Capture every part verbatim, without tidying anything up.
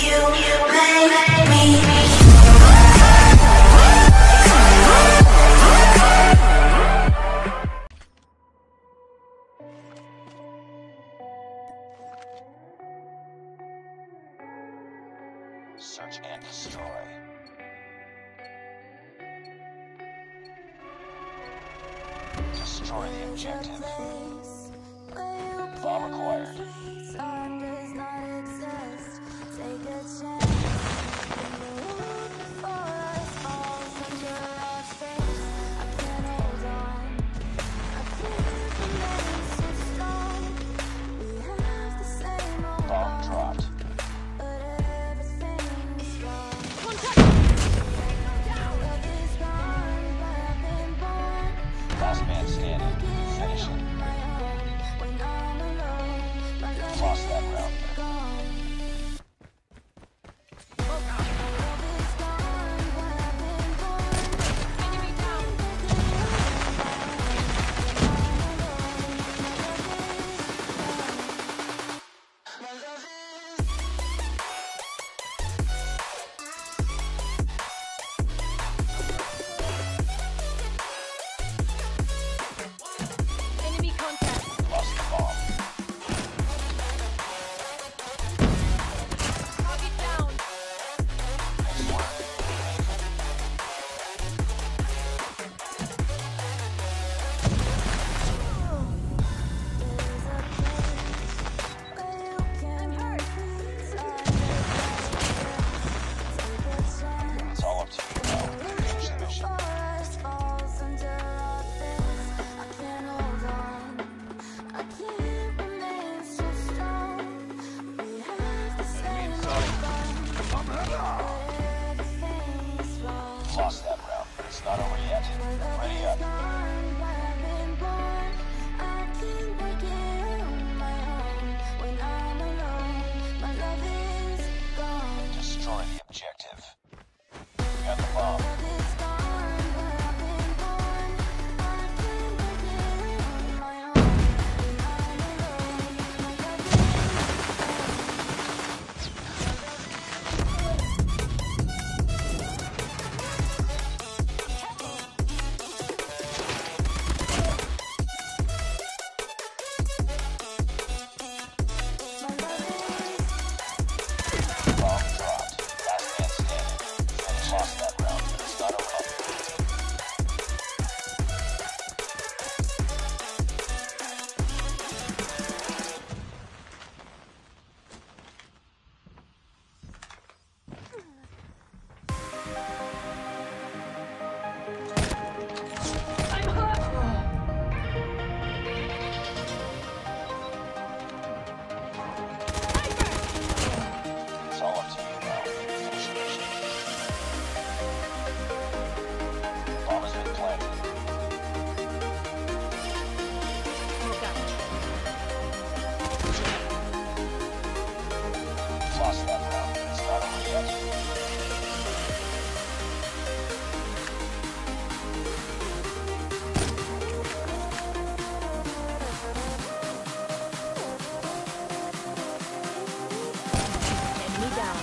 Search and destroy. Destroy the objective. Bomb acquired. Bomb dropped. Last man standing. Finish it. Lost that round. Enemy contact. Lost the bomb. Target down. Nice work. I'm hurt. It's all up to you now. Finish the mission. Lost that round, but it's not over yet. Ready up. Destroy the objective. We got the bomb. Bomb dropped. Last man standing. Finish. Lost that round, but it's not over. I'm hurt. It's all up to you now. Finish the mission. Bomb has been planted. Lost that round, but it's not over yet. Enemy down.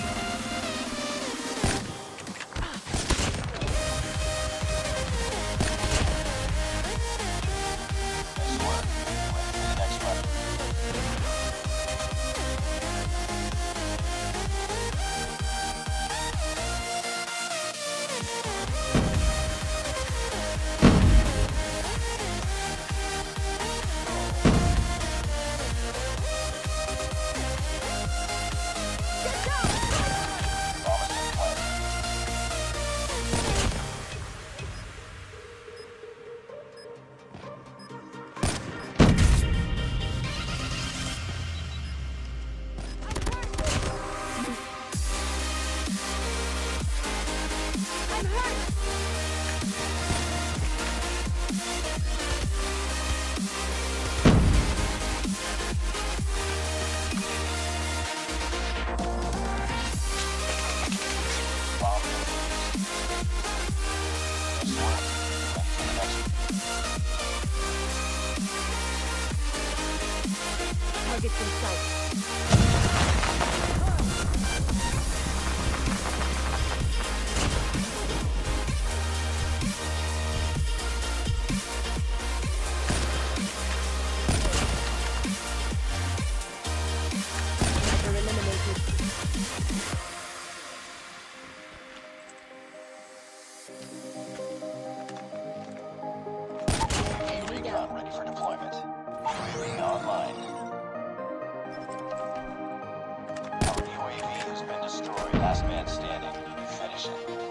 Nice work. Ready for the next one. Bomb has been planted. I'm hurt. Bomb defused. Nice work. Ready for the next one. Targets in sight. Last man standing. Finish it.